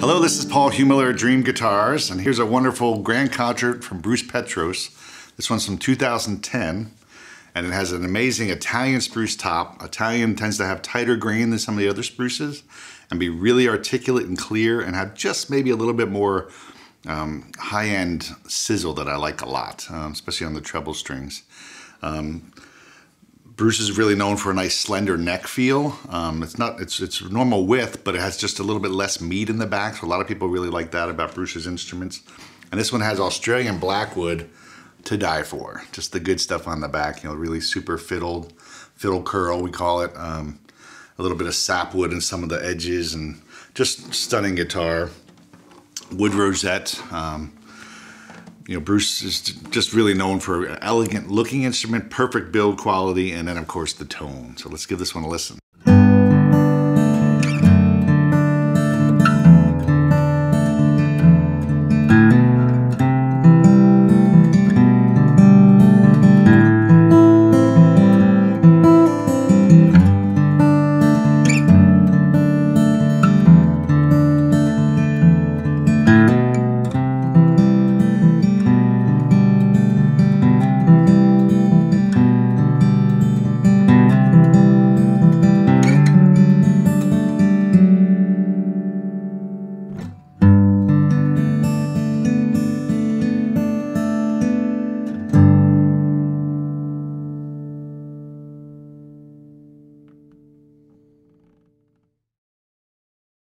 Hello, this is Paul Humiller, Dream Guitars, and here's a wonderful grand concert from Bruce Petros. This one's from 2010, and it has an amazing Italian spruce top. Italian tends to have tighter grain than some of the other spruces and be really articulate and clear and have just maybe a little bit more high-end sizzle that I like a lot, especially on the treble strings. Bruce is really known for a nice slender neck feel. It's normal width, but it has just a little bit less meat in the back. So a lot of people really like that about Bruce's instruments. And this one has Australian Blackwood to die for. Just the good stuff on the back, you know, really super fiddle curl, we call it. A little bit of sapwood in some of the edges and just stunning guitar. Wood rosette. You know, Bruce is just really known for an elegant looking instrument, perfect build quality, and then of course the tone. So let's give this one a listen.